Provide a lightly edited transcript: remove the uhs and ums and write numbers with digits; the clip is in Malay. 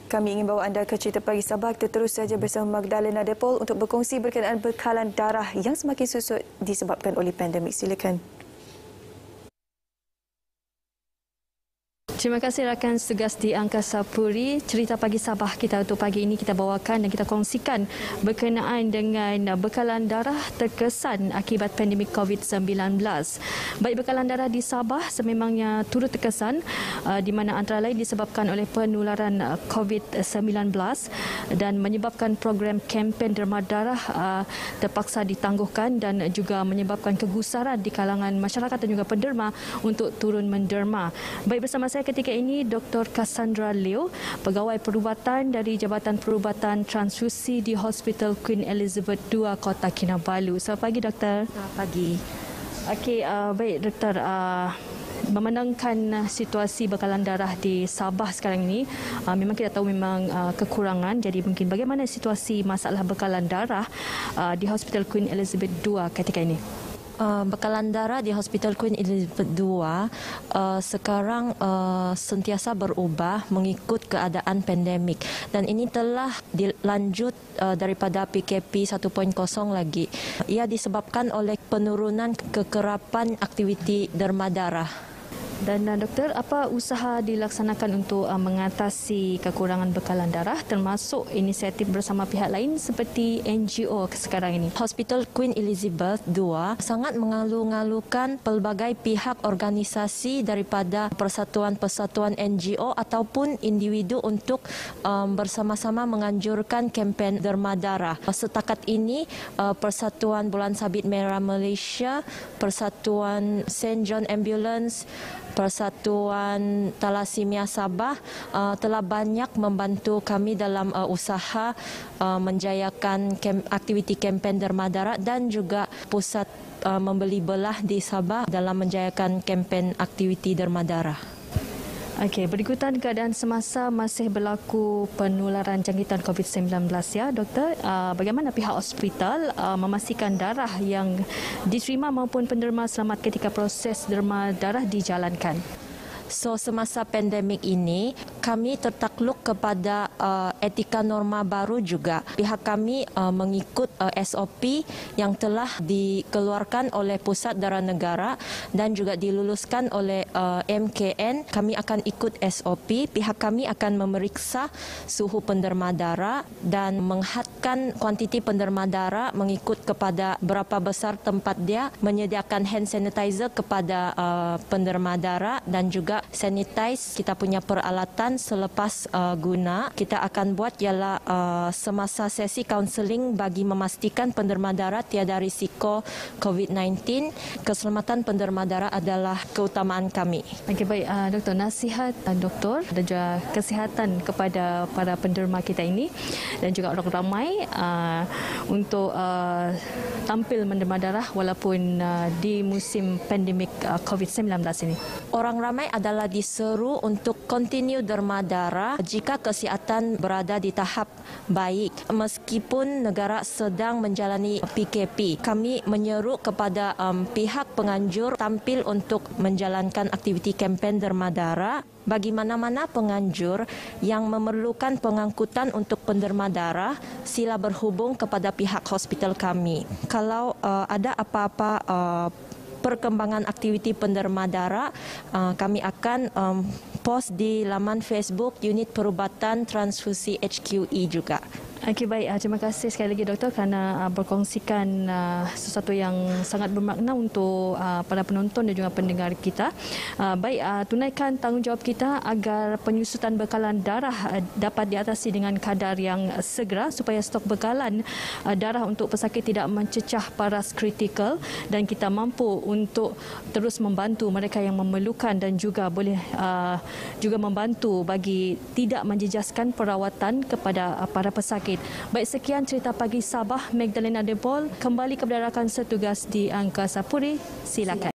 Kami ingin bawa anda ke cerita pagi Sabah. Kita terus saja bersama Magdalena Depol untuk berkongsi berkenaan bekalan darah yang semakin susut disebabkan oleh pandemik. Silakan. Terima kasih rakan setugas di Angkasa Puri. Cerita pagi Sabah kita untuk pagi ini kita bawakan dan kita kongsikan berkenaan dengan bekalan darah terkesan akibat pandemik COVID-19. Baik, bekalan darah di Sabah sememangnya turut terkesan di mana antara lain disebabkan oleh penularan COVID-19 dan menyebabkan program kempen derma darah terpaksa ditangguhkan dan juga menyebabkan kegusaran di kalangan masyarakat dan juga penderma untuk turun menderma. Baik, bersama saya ketika ini Dr. Cassandra Leo, pegawai perubatan dari Jabatan Perubatan Transfusi di Hospital Queen Elizabeth II, Kota Kinabalu. Selamat pagi, Doktor. Selamat pagi. Okey, baik, Doktor. Memandangkan situasi bekalan darah di Sabah sekarang ini, memang kita tahu memang kekurangan. Jadi mungkin bagaimana situasi masalah bekalan darah di Hospital Queen Elizabeth II ketika ini? Bekalan darah di Hospital Queen Elizabeth II sekarang sentiasa berubah mengikut keadaan pandemik, dan ini telah dilanjut daripada PKP 1.0 lagi. Ia disebabkan oleh penurunan kekerapan aktiviti derma darah. Dan doktor, apa usaha dilaksanakan untuk mengatasi kekurangan bekalan darah termasuk inisiatif bersama pihak lain seperti NGO sekarang ini? Hospital Queen Elizabeth II sangat mengalu-ngalukan pelbagai pihak organisasi daripada persatuan-persatuan NGO ataupun individu untuk bersama-sama menganjurkan kempen derma darah. Setakat ini Persatuan Bulan Sabit Merah Malaysia, Persatuan St. John Ambulance, Persatuan Thalassemia Sabah telah banyak membantu kami dalam usaha menjayakan aktiviti kempen derma darah, dan juga pusat membeli belah di Sabah dalam menjayakan kempen aktiviti derma darah. Okey, berikutan keadaan semasa masih berlaku penularan jangkitan COVID-19 ya, Doktor. Bagaimana pihak hospital memastikan darah yang diterima maupun penderma selamat ketika proses derma darah dijalankan? So, semasa pandemik ini, kami tertakluk kepada etika norma baru juga. Pihak kami mengikut SOP yang telah dikeluarkan oleh Pusat Darah Negara dan juga diluluskan oleh MKN. Kami akan ikut SOP. Pihak kami akan memeriksa suhu penderma darah dan menghadkan kuantiti penderma darah mengikut kepada berapa besar tempat dia, menyediakan hand sanitizer kepada penderma darah dan juga sanitize kita punya peralatan selepas guna. Kita akan buat ialah semasa sesi kaunseling bagi memastikan penderma darah tiada risiko COVID-19. Keselamatan penderma darah adalah keutamaan kami. Okey, baik, Doktor, nasihat doktor dan juga kesihatan kepada para penderma kita ini dan juga orang ramai untuk tampil menderma darah walaupun di musim pandemik COVID-19 ini. Orang ramai adalah diseru untuk continue derma darah jika kesihatan berada di tahap baik. Meskipun negara sedang menjalani PKP, kami menyeru kepada pihak penganjur tampil untuk menjalankan aktiviti kempen derma darah. Bagi mana-mana penganjur yang memerlukan pengangkutan untuk penderma darah, sila berhubung kepada pihak hospital kami. Kalau ada apa-apa perkembangan aktiviti penderma darah, kami akan post di laman Facebook Unit Perubatan Transfusi HQE juga. Okey, baik. Terima kasih sekali lagi, Doktor, kerana berkongsikan sesuatu yang sangat bermakna untuk para penonton dan juga pendengar kita. Baik, tunaikan tanggungjawab kita agar penyusutan bekalan darah dapat diatasi dengan kadar yang segera supaya stok bekalan darah untuk pesakit tidak mencecah paras kritikal dan kita mampu untuk terus membantu mereka yang memerlukan dan juga boleh juga membantu bagi tidak menjejaskan perawatan kepada para pesakit. Baik, sekian cerita pagi Sabah. Magdalena Depol kembali kepada rakan setugas di Angkasa Puri. Silakan.